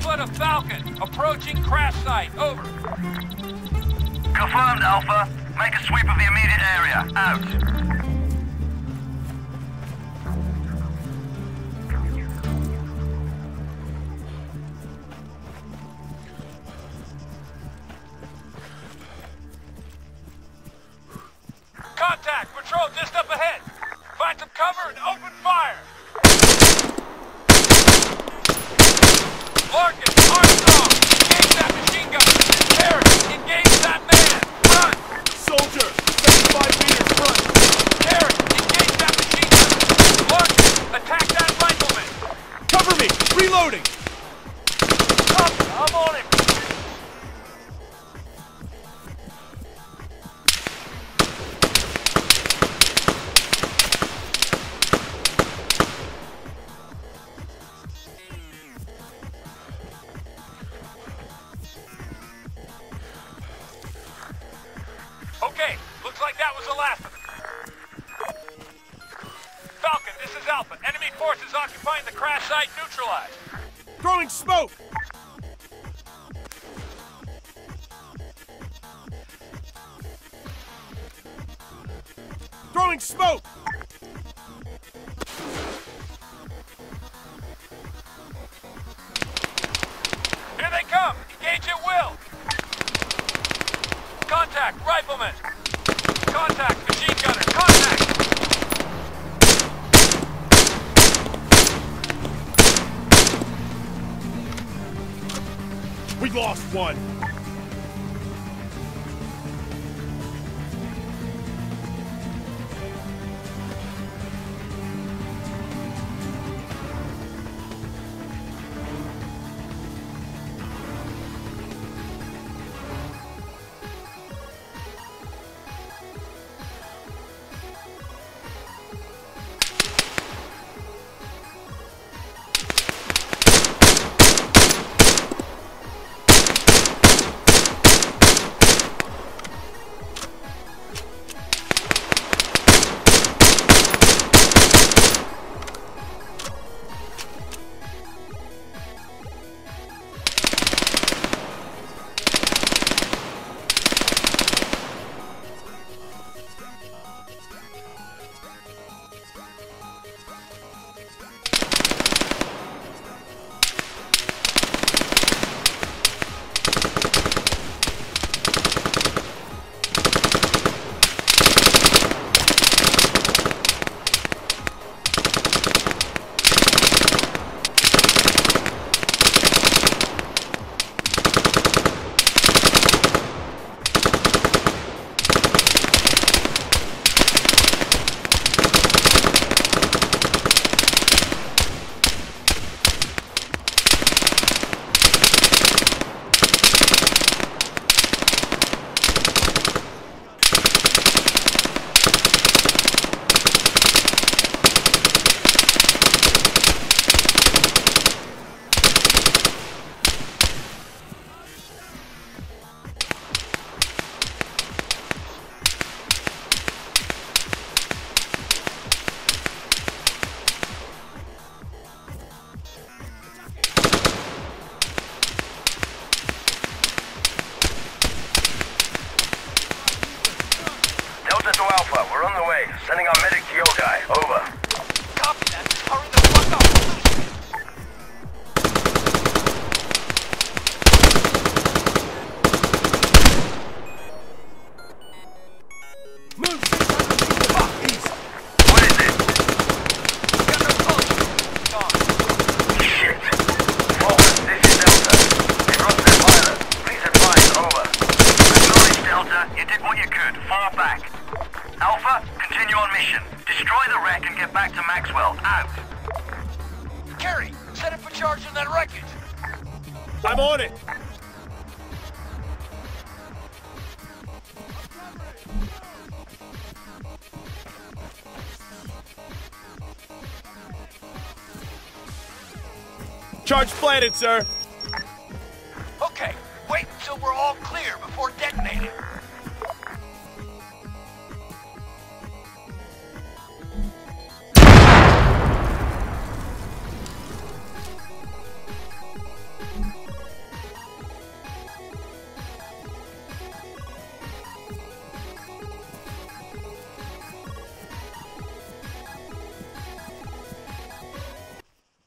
Alpha to Falcon. Approaching crash site. Over. Confirmed, Alpha. Make a sweep of the immediate area. Out. Contact! Patrol just up ahead! Find some cover and open fire! Larkin, Armstrong! Engage that machine gun! Terry, engage that man! Run! Soldier! 75 meters front! Terry, engage that machine gun! Larkin, attack that rifleman! Cover me! Reloading! I'm on him! Okay, looks like that was the last of it. Falcon, this is Alpha. Enemy forces occupying the crash site neutralized. Throwing smoke! Throwing smoke! Here they come! Engage at will! Contact, rifleman! Contact, machine gunner! Contact! We lost one! Delta to Alpha, we're on the way. Sending our medic to your guy. Over. Copy that. Hurry the fuck up! Move 600 fuck east! What is it? Got no pulse. Gone. Shit. Forward, this is Delta. We've lost their pilot. Please advise. Over. Acknowledge, Delta. You did what you could. Far back. Alpha, continue on mission. Destroy the wreck and get back to Maxwell. Out. Kerry, set up a charge on that wreckage. I'm on it! Charge planted, sir! Okay, wait until we're all clear before detonating.